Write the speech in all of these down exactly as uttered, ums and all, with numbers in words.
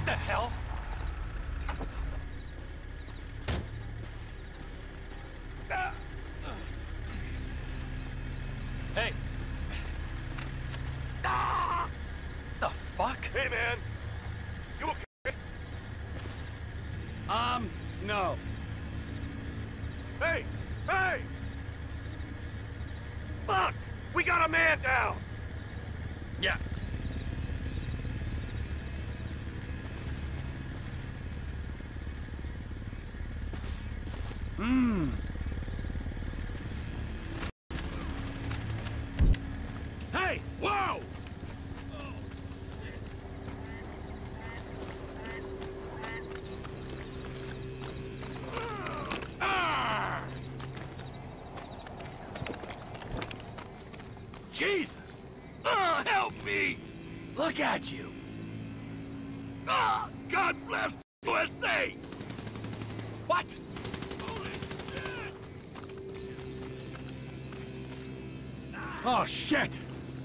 the hell? Hey. The fuck? Hey, man. You okay? Um, no. Hey! Hey! Fuck! We got a man down! Yeah. Hmm. Hey! Whoa! Ah! Jesus! Ah, help me! Look at you! Ah, God bless U S A! What? Holy shit! Oh, shit!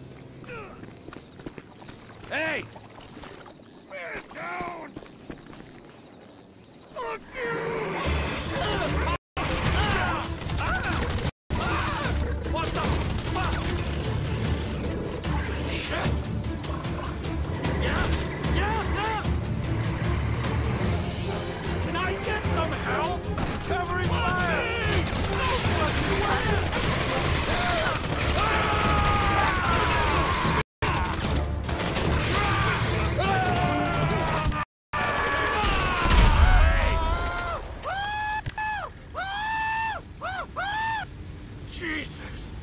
Hey! Man down! Fuck you! What the fuck? Shit! Yeah? Yeah? Yeah? Can I get some help? Covering fire! Jesus!